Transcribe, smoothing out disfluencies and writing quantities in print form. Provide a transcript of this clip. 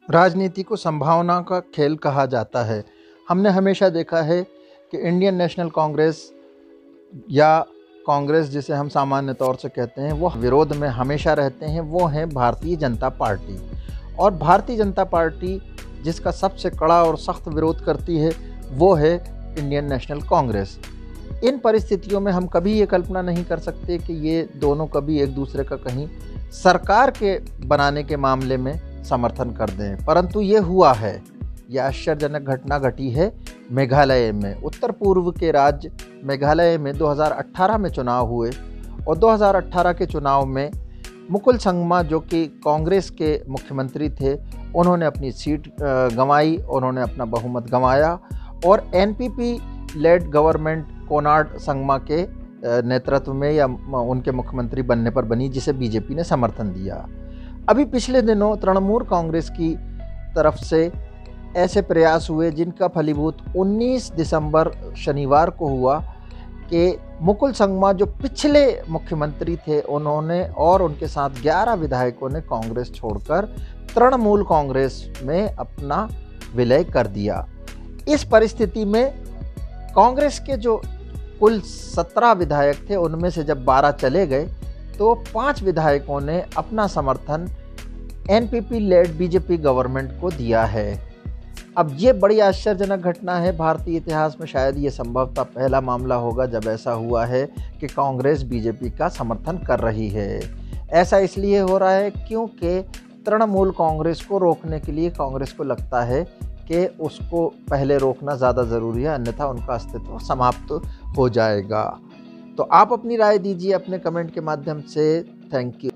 राजनीति को संभावना का खेल कहा जाता है। हमने हमेशा देखा है कि इंडियन नेशनल कांग्रेस या कांग्रेस जिसे हम सामान्य तौर से कहते हैं, वो विरोध में हमेशा रहते हैं। वो हैं भारतीय जनता पार्टी। और भारतीय जनता पार्टी जिसका सबसे कड़ा और सख्त विरोध करती है वो है इंडियन नेशनल कांग्रेस। इन परिस्थितियों में हम कभी ये कल्पना नहीं कर सकते कि ये दोनों कभी एक दूसरे का कहीं सरकार के बनाने के मामले में समर्थन कर दें, परंतु ये हुआ है। यह आश्चर्यजनक घटना घटी है मेघालय में। उत्तर पूर्व के राज्य मेघालय में 2018 में चुनाव हुए और 2018 के चुनाव में मुकुल संगमा जो कि कांग्रेस के मुख्यमंत्री थे, उन्होंने अपनी सीट गंवाई, उन्होंने अपना बहुमत गंवाया और NPP led government Conrad Sangma के नेतृत्व में या उनके मुख्यमंत्री बनने पर बनी, जिसे बीजेपी ने समर्थन दिया। अभी पिछले दिनों तृणमूल कांग्रेस की तरफ से ऐसे प्रयास हुए जिनका फलीभूत 19 दिसंबर शनिवार को हुआ कि मुकुल संगमा जो पिछले मुख्यमंत्री थे, उन्होंने और उनके साथ 11 विधायकों ने कांग्रेस छोड़कर तृणमूल कांग्रेस में अपना विलय कर दिया। इस परिस्थिति में कांग्रेस के जो कुल 17 विधायक थे, उनमें से जब 12 चले गए तो 5 विधायकों ने अपना समर्थन एनपीपी लेड बीजेपी गवर्नमेंट को दिया है। अब ये बड़ी आश्चर्यजनक घटना है। भारतीय इतिहास में शायद ये संभवतः पहला मामला होगा जब ऐसा हुआ है कि कांग्रेस बीजेपी का समर्थन कर रही है। ऐसा इसलिए हो रहा है क्योंकि तृणमूल कांग्रेस को रोकने के लिए कांग्रेस को लगता है कि उसको पहले रोकना ज़्यादा ज़रूरी है, अन्यथा उनका अस्तित्व समाप्त हो जाएगा। तो आप अपनी राय दीजिए अपने कमेंट के माध्यम से। Thank you.